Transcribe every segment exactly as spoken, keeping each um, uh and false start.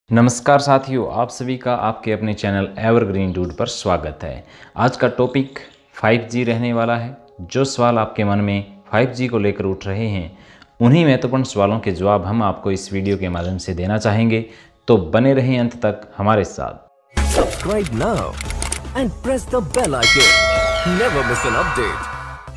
नमस्कार साथियों, आप सभी का आपके अपने चैनल एवरग्रीन डूड पर स्वागत है। आज का टॉपिक फाइव जी रहने वाला है। जो सवाल आपके मन में फाइव जी को लेकर उठ रहे हैं, उन्हीं महत्वपूर्ण सवालों के जवाब हम आपको इस वीडियो के माध्यम से देना चाहेंगे, तो बने रहें अंत तक हमारे साथ। Subscribe now and press the bell icon. Never miss an update.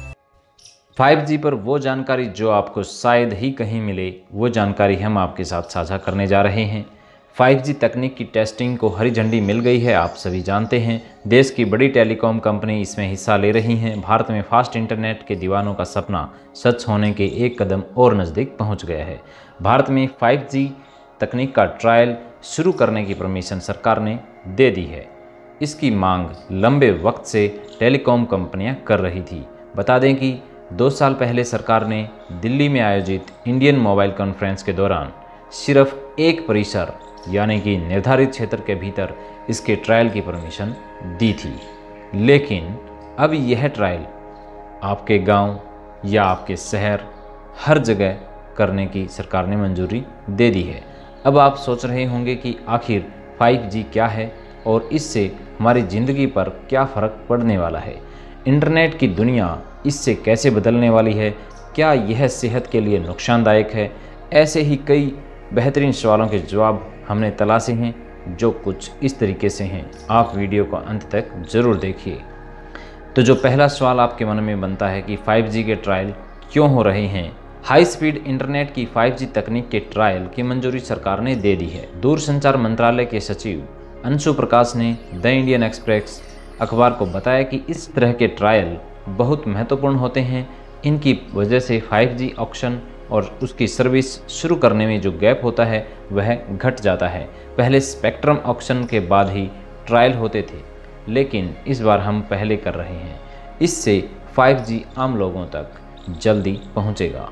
Five G पर वो जानकारी जो आपको शायद ही कहीं मिले, वो जानकारी हम आपके साथ साझा करने जा रहे हैं। फाइव जी तकनीक की टेस्टिंग को हरी झंडी मिल गई है, आप सभी जानते हैं। देश की बड़ी टेलीकॉम कंपनी इसमें हिस्सा ले रही हैं। भारत में फास्ट इंटरनेट के दीवानों का सपना सच होने के एक कदम और नज़दीक पहुंच गया है। भारत में फाइव जी तकनीक का ट्रायल शुरू करने की परमिशन सरकार ने दे दी है। इसकी मांग लंबे वक्त से टेलीकॉम कंपनियां कर रही थी। बता दें कि दो साल पहले सरकार ने दिल्ली में आयोजित इंडियन मोबाइल कॉन्फ्रेंस के दौरान सिर्फ एक परिसर यानी कि निर्धारित क्षेत्र के भीतर इसके ट्रायल की परमिशन दी थी। लेकिन अब यह ट्रायल आपके गांव या आपके शहर हर जगह करने की सरकार ने मंजूरी दे दी है। अब आप सोच रहे होंगे कि आखिर फाइव जी क्या है और इससे हमारी ज़िंदगी पर क्या फ़र्क पड़ने वाला है। इंटरनेट की दुनिया इससे कैसे बदलने वाली है, क्या यह सेहत के लिए नुकसानदायक है। ऐसे ही कई बेहतरीन सवालों के जवाब हमने तलाशे हैं, जो कुछ इस तरीके से हैं। आप वीडियो को अंत तक ज़रूर देखिए। तो जो पहला सवाल आपके मन में बनता है कि फाइव जी के ट्रायल क्यों हो रहे हैं। हाई स्पीड इंटरनेट की फाइव जी तकनीक के ट्रायल की मंजूरी सरकार ने दे दी है। दूरसंचार मंत्रालय के सचिव अंशु प्रकाश ने द इंडियन एक्सप्रेस अखबार को बताया कि इस तरह के ट्रायल बहुत महत्वपूर्ण होते हैं। इनकी वजह से फाइव जी ऑक्शन और उसकी सर्विस शुरू करने में जो गैप होता है वह घट जाता है। पहले स्पेक्ट्रम ऑक्शन के बाद ही ट्रायल होते थे, लेकिन इस बार हम पहले कर रहे हैं। इससे फाइव जी आम लोगों तक जल्दी पहुंचेगा।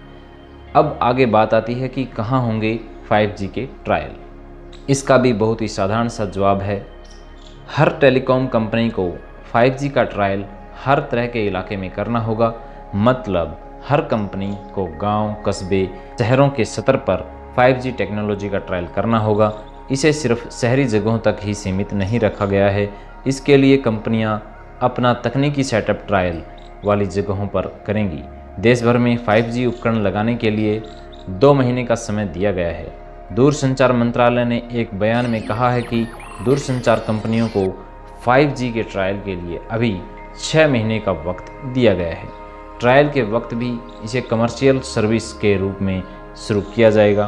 अब आगे बात आती है कि कहां होंगे फाइव जी के ट्रायल। इसका भी बहुत ही साधारण सा जवाब है। हर टेलीकॉम कंपनी को फाइव जी का ट्रायल हर तरह के इलाके में करना होगा। मतलब हर कंपनी को गांव, कस्बे, शहरों के स्तर पर फाइव जी टेक्नोलॉजी का ट्रायल करना होगा। इसे सिर्फ शहरी जगहों तक ही सीमित नहीं रखा गया है। इसके लिए कंपनियां अपना तकनीकी सेटअप ट्रायल वाली जगहों पर करेंगी। देश भर में फाइव जी उपकरण लगाने के लिए दो महीने का समय दिया गया है। दूरसंचार मंत्रालय ने एक बयान में कहा है कि दूरसंचार कंपनियों को फाइव जी के ट्रायल के लिए अभी छः महीने का वक्त दिया गया है। ट्रायल के वक्त भी इसे कमर्शियल सर्विस के रूप में शुरू किया जाएगा।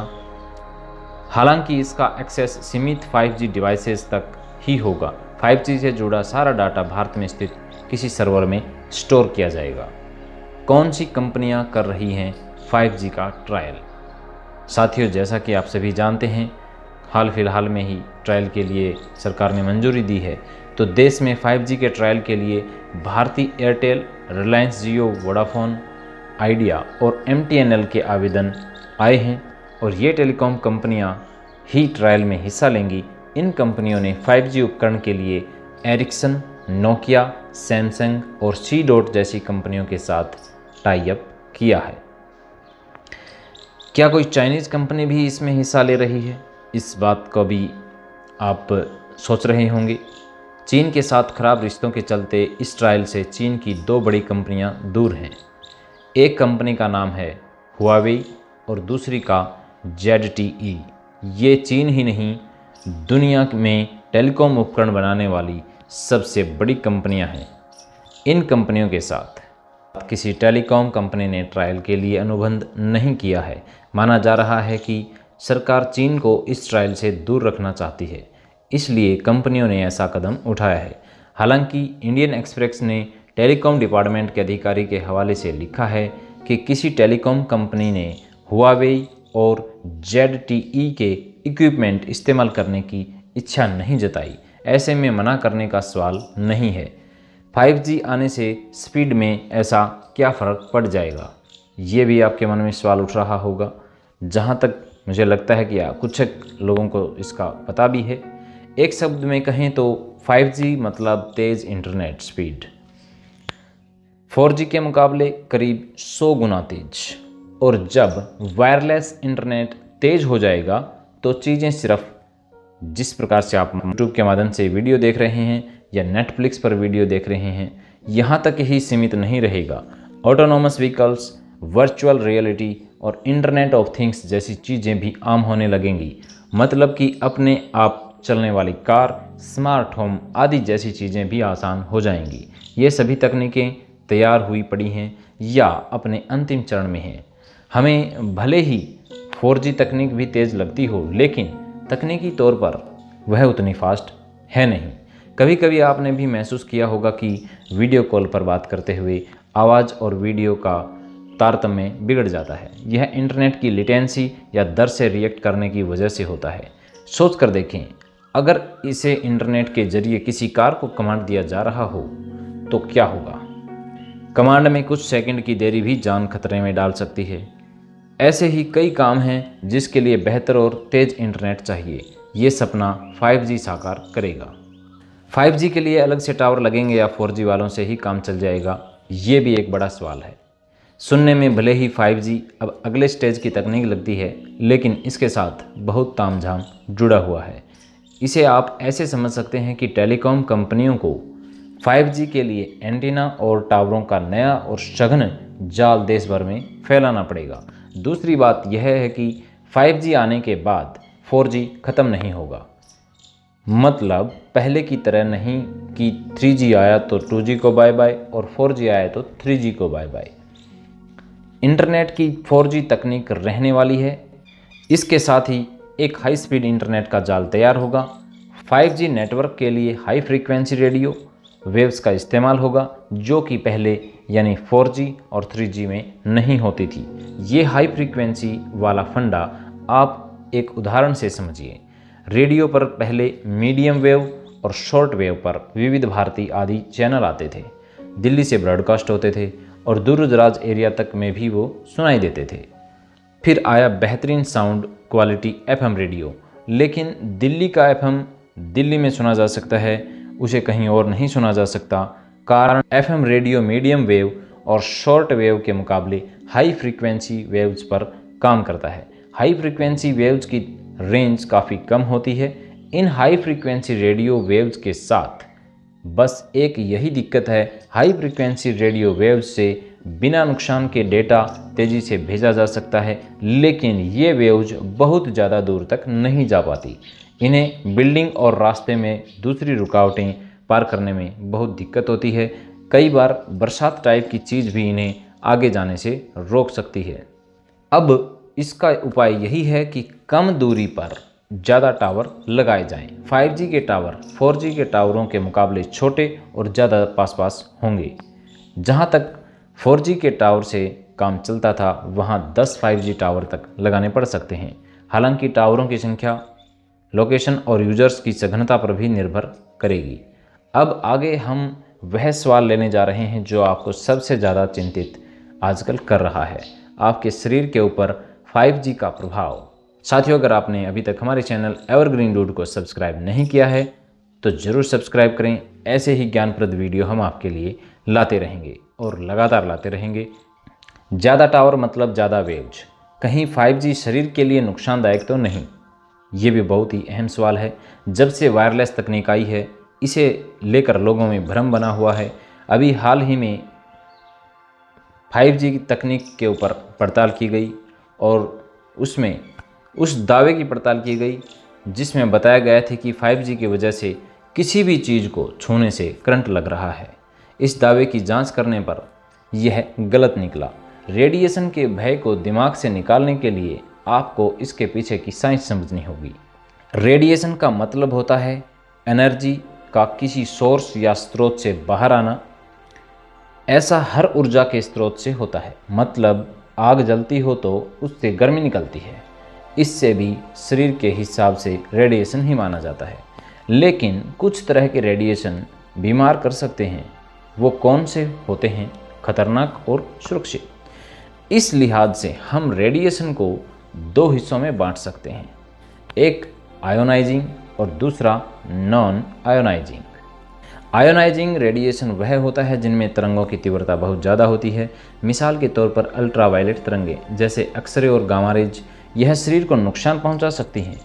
हालांकि इसका एक्सेस सीमित फाइव जी डिवाइसेस तक ही होगा। फाइव जी से जुड़ा सारा डाटा भारत में स्थित किसी सर्वर में स्टोर किया जाएगा। कौन सी कंपनियां कर रही हैं फाइव जी का ट्रायल। साथियों, जैसा कि आप सभी जानते हैं, हाल फिलहाल में ही ट्रायल के लिए सरकार ने मंजूरी दी है। तो देश में फाइव जी के ट्रायल के लिए Bharti Airtel, Reliance Jio, Vodafone Idea और एम टी एन एल के आवेदन आए हैं और ये टेलीकॉम कंपनियां ही ट्रायल में हिस्सा लेंगी। इन कंपनियों ने फाइव जी उपकरण के लिए एरिक्सन, नोकिया, सैमसंग और सी डॉट जैसी कंपनियों के साथ टाई अप किया है। क्या कोई चाइनीज़ कंपनी भी इसमें हिस्सा ले रही है? इस बात को भी आप सोच रहे होंगे। चीन के साथ खराब रिश्तों के चलते इस ट्रायल से चीन की दो बड़ी कंपनियां दूर हैं। एक कंपनी का नाम है हुआवेई और दूसरी का जेड टी ई। ये चीन ही नहीं, दुनिया में टेलीकॉम उपकरण बनाने वाली सबसे बड़ी कंपनियां हैं। इन कंपनियों के साथ किसी टेलीकॉम कंपनी ने ट्रायल के लिए अनुबंध नहीं किया है। माना जा रहा है कि सरकार चीन को इस ट्रायल से दूर रखना चाहती है, इसलिए कंपनियों ने ऐसा कदम उठाया है। हालांकि इंडियन एक्सप्रेस ने टेलीकॉम डिपार्टमेंट के अधिकारी के हवाले से लिखा है कि किसी टेलीकॉम कंपनी ने हुआवेई और जेड टी ई के इक्विपमेंट इस्तेमाल करने की इच्छा नहीं जताई। ऐसे में मना करने का सवाल नहीं है। फाइव जी आने से स्पीड में ऐसा क्या फ़र्क पड़ जाएगा, ये भी आपके मन में सवाल उठ रहा होगा। जहाँ तक मुझे लगता है कि कुछ लोगों को इसका पता भी है। एक शब्द में कहें तो फाइव जी मतलब तेज़ इंटरनेट स्पीड, फोर जी के मुकाबले करीब सौ गुना तेज। और जब वायरलेस इंटरनेट तेज़ हो जाएगा तो चीज़ें सिर्फ जिस प्रकार से आप यूट्यूब के माध्यम से वीडियो देख रहे हैं या नेटफ्लिक्स पर वीडियो देख रहे हैं, यहाँ तक ही सीमित नहीं रहेगा। ऑटोनोमस व्हीकल्स, वर्चुअल रियलिटी और इंटरनेट ऑफ थिंग्स जैसी चीज़ें भी आम होने लगेंगी। मतलब कि अपने आप चलने वाली कार, स्मार्ट होम आदि जैसी चीज़ें भी आसान हो जाएंगी। ये सभी तकनीकें तैयार हुई पड़ी हैं या अपने अंतिम चरण में हैं। हमें भले ही फोर जी तकनीक भी तेज़ लगती हो, लेकिन तकनीकी तौर पर वह उतनी फास्ट है नहीं। कभी कभी आपने भी महसूस किया होगा कि वीडियो कॉल पर बात करते हुए आवाज़ और वीडियो का तारतम्य बिगड़ जाता है। यह इंटरनेट की लेटेंसी या दर से रिएक्ट करने की वजह से होता है। सोच कर देखें, अगर इसे इंटरनेट के जरिए किसी कार को कमांड दिया जा रहा हो तो क्या होगा। कमांड में कुछ सेकंड की देरी भी जान खतरे में डाल सकती है। ऐसे ही कई काम हैं जिसके लिए बेहतर और तेज़ इंटरनेट चाहिए। ये सपना फाइव जी साकार करेगा। फाइव जी के लिए अलग से टावर लगेंगे या फोर जी वालों से ही काम चल जाएगा, ये भी एक बड़ा सवाल है। सुनने में भले ही फाइव जी अब अगले स्टेज की तकनीक लगती है, लेकिन इसके साथ बहुत तामझाम जुड़ा हुआ है। इसे आप ऐसे समझ सकते हैं कि टेलीकॉम कंपनियों को फाइव जी के लिए एंटीना और टावरों का नया और सघन जाल देश भर में फैलाना पड़ेगा। दूसरी बात यह है कि फाइव जी आने के बाद फोर जी ख़त्म नहीं होगा। मतलब पहले की तरह नहीं कि थ्री जी आया तो टू जी को बाय बाय और फोर जी आया तो थ्री जी को बाय बाय। इंटरनेट की फोर जी तकनीक रहने वाली है। इसके साथ ही एक हाई स्पीड इंटरनेट का जाल तैयार होगा। फाइव जी नेटवर्क के लिए हाई फ्रीक्वेंसी रेडियो वेव्स का इस्तेमाल होगा, जो कि पहले यानी फोर जी और थ्री जी में नहीं होती थी। ये हाई फ्रीक्वेंसी वाला फंडा आप एक उदाहरण से समझिए। रेडियो पर पहले मीडियम वेव और शॉर्ट वेव पर विविध भारती आदि चैनल आते थे। दिल्ली से ब्रॉडकास्ट होते थे और दूर दराज एरिया तक में भी वो सुनाई देते थे। फिर आया बेहतरीन साउंड क्वालिटी एफएम रेडियो, लेकिन दिल्ली का एफएम दिल्ली में सुना जा सकता है, उसे कहीं और नहीं सुना जा सकता। कारण एफएम रेडियो मीडियम वेव और शॉर्ट वेव के मुकाबले हाई फ्रीक्वेंसी वेव्स पर काम करता है। हाई फ्रीक्वेंसी वेव्स की रेंज काफ़ी कम होती है। इन हाई फ्रीक्वेंसी रेडियो वेव्स के साथ बस एक यही दिक्कत है, हाई फ्रीक्वेंसी रेडियो वेव्स से बिना नुकसान के डेटा तेज़ी से भेजा जा सकता है, लेकिन ये वेव्स बहुत ज़्यादा दूर तक नहीं जा पाती। इन्हें बिल्डिंग और रास्ते में दूसरी रुकावटें पार करने में बहुत दिक्कत होती है। कई बार बरसात टाइप की चीज़ भी इन्हें आगे जाने से रोक सकती है। अब इसका उपाय यही है कि कम दूरी पर ज़्यादा टावर लगाए जाएं। फाइव जी के टावर फोर जी के टावरों के मुकाबले छोटे और ज़्यादा पास पास होंगे। जहां तक फोर जी के टावर से काम चलता था, वहां दस फाइव जी टावर तक लगाने पड़ सकते हैं। हालांकि टावरों की संख्या लोकेशन और यूजर्स की सघनता पर भी निर्भर करेगी। अब आगे हम वह सवाल लेने जा रहे हैं जो आपको सबसे ज़्यादा चिंतित आजकल कर रहा है, आपके शरीर के ऊपर फाइव जी का प्रभाव। साथियों, अगर आपने अभी तक हमारे चैनल एवरग्रीन डूड को सब्सक्राइब नहीं किया है तो ज़रूर सब्सक्राइब करें। ऐसे ही ज्ञानप्रद वीडियो हम आपके लिए लाते रहेंगे और लगातार लाते रहेंगे। ज़्यादा टावर मतलब ज़्यादा वेव्स। कहीं फाइव जी शरीर के लिए नुकसानदायक तो नहीं? ये भी बहुत ही अहम सवाल है। जब से वायरलेस तकनीक आई है, इसे लेकर लोगों में भ्रम बना हुआ है। अभी हाल ही में फाइव जी की तकनीक के ऊपर पड़ताल की गई और उसमें उस दावे की पड़ताल की गई जिसमें बताया गया था कि फाइव जी की वजह से किसी भी चीज़ को छूने से करंट लग रहा है। इस दावे की जांच करने पर यह गलत निकला। रेडिएशन के भय को दिमाग से निकालने के लिए आपको इसके पीछे की साइंस समझनी होगी। रेडिएशन का मतलब होता है एनर्जी का किसी सोर्स या स्रोत से बाहर आना। ऐसा हर ऊर्जा के स्रोत से होता है। मतलब आग जलती हो तो उससे गर्मी निकलती है। इससे भी शरीर के हिसाब से रेडिएशन ही माना जाता है। लेकिन कुछ तरह के रेडिएशन बीमार कर सकते हैं। वो कौन से होते हैं? खतरनाक और सुरक्षित। इस लिहाज से हम रेडिएशन को दो हिस्सों में बांट सकते हैं, एक आयोनाइजिंग और दूसरा नॉन आयोनाइजिंग। आयोनाइजिंग रेडिएशन वह होता है जिनमें तरंगों की तीव्रता बहुत ज़्यादा होती है। मिसाल के तौर पर अल्ट्रावायलेट तरंगे जैसे एक्सरे और गामा रेज, यह शरीर को नुकसान पहुंचा सकती हैं।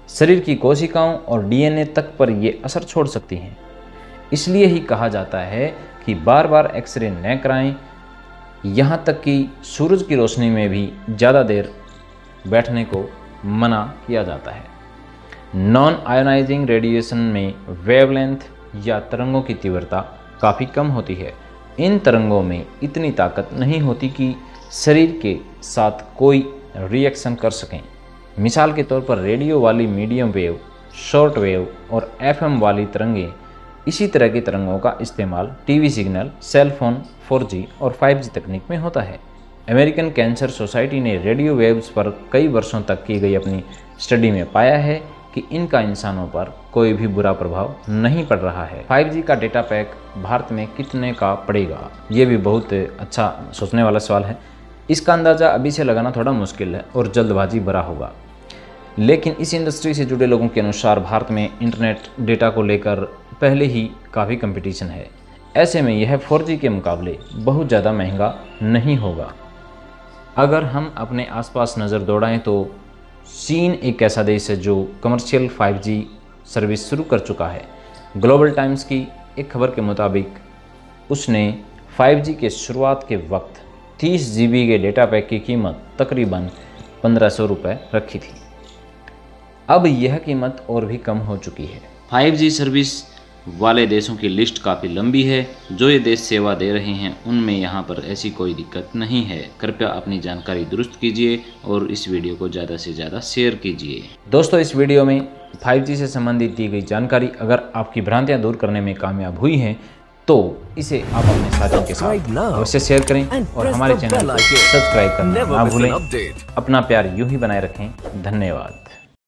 शरीर की कोशिकाओं और डीएनए तक पर ये असर छोड़ सकती हैं। इसलिए ही कहा जाता है कि बार बार एक्सरे न कराएं, यहाँ तक कि सूरज की रोशनी में भी ज़्यादा देर बैठने को मना किया जाता है। नॉन आयोनाइजिंग रेडिएशन में वेवलेंथ या तरंगों की तीव्रता काफ़ी कम होती है। इन तरंगों में इतनी ताकत नहीं होती कि शरीर के साथ कोई रिएक्शन कर सकें। मिसाल के तौर पर रेडियो वाली मीडियम वेव, शॉर्ट वेव और एफएम वाली तरंगें, इसी तरह की तरंगों का इस्तेमाल TV signal, cell phone, four G और फाइव जी तकनीक में होता है। अमेरिकन कैंसर सोसाइटी ने रेडियो वेव्स पर कई वर्षों तक की गई अपनी स्टडी में पाया है कि इनका इंसानों पर कोई भी बुरा प्रभाव नहीं पड़ रहा है। फाइव जी का डेटा पैक भारत में कितने का पड़ेगा, ये भी बहुत अच्छा सोचने वाला सवाल है। इसका अंदाज़ा अभी से लगाना थोड़ा मुश्किल है और जल्दबाजी बड़ा होगा, लेकिन इस इंडस्ट्री से जुड़े लोगों के अनुसार भारत में इंटरनेट डेटा को लेकर पहले ही काफ़ी कंपटीशन है। ऐसे में यह फोर जी के मुकाबले बहुत ज़्यादा महंगा नहीं होगा। अगर हम अपने आसपास नज़र दौड़ाएं तो चीन एक ऐसा देश है जो कमर्शियल फाइव जी सर्विस शुरू कर चुका है। ग्लोबल टाइम्स की एक खबर के मुताबिक उसने फाइव जी के शुरुआत के वक्त तीस जी बी के डेटा पैक की कीमत तकरीबन पंद्रह सौ रुपये रखी थी। अब यह कीमत और भी कम हो चुकी है। फाइव जी सर्विस वाले देशों की लिस्ट काफ़ी लंबी है। जो ये देश सेवा दे रहे हैं उनमें यहाँ पर ऐसी कोई दिक्कत नहीं है। कृपया अपनी जानकारी दुरुस्त कीजिए और इस वीडियो को ज़्यादा से ज़्यादा शेयर कीजिए। दोस्तों, इस वीडियो में फाइव जी से संबंधित दी गई जानकारी अगर आपकी भ्रांतियाँ दूर करने में कामयाब हुई हैं तो इसे आप अपने साथियों के साथ अवश्य शेयर करें और हमारे चैनल को सब्सक्राइब करना ना भूलें। अपना प्यार यूं ही बनाए रखें। धन्यवाद।